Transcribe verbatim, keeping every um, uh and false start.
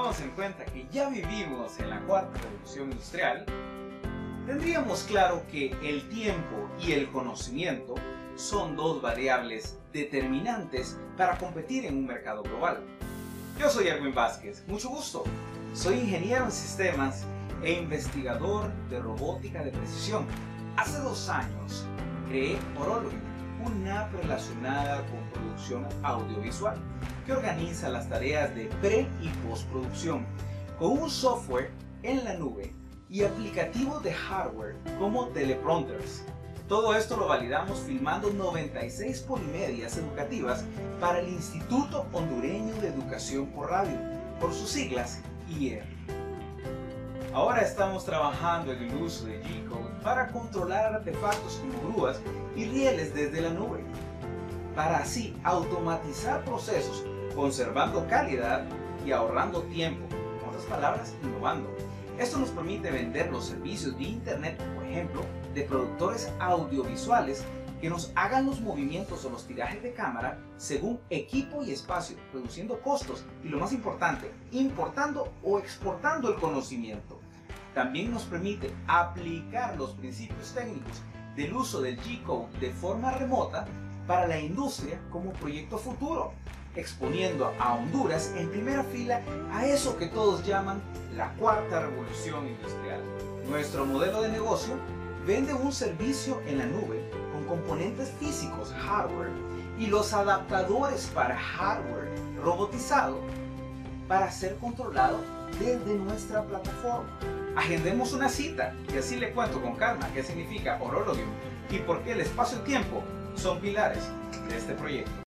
tomamos en cuenta que ya vivimos en la cuarta revolución industrial, tendríamos claro que el tiempo y el conocimiento son dos variables determinantes para competir en un mercado global. Yo soy Erwin Vázquez, mucho gusto. Soy ingeniero en sistemas e investigador de robótica de precisión. Hace dos años creé Orology, una app relacionada con producción audiovisual que organiza las tareas de pre y postproducción con un software en la nube y aplicativos de hardware como teleprompters. Todo esto lo validamos filmando noventa y seis polimedias educativas para el Instituto Hondureño de Educación por Radio, por sus siglas I E R. Ahora estamos trabajando en el uso de G-Code para controlar artefactos como grúas y rieles desde la nube, para así automatizar procesos conservando calidad y ahorrando tiempo, en otras palabras, innovando. Esto nos permite vender los servicios de Internet, por ejemplo, de productores audiovisuales que nos hagan los movimientos o los tirajes de cámara según equipo y espacio, reduciendo costos y, lo más importante, importando o exportando el conocimiento. También nos permite aplicar los principios técnicos del uso del G-Code de forma remota para la industria como proyecto futuro, exponiendo a Honduras en primera fila a eso que todos llaman la cuarta revolución industrial. Nuestro modelo de negocio vende un servicio en la nube con componentes físicos, hardware, y los adaptadores para hardware robotizado para ser controlado desde nuestra plataforma. Agendemos una cita y así le cuento con calma qué significa Orology y por qué el espacio y tiempo son pilares de este proyecto.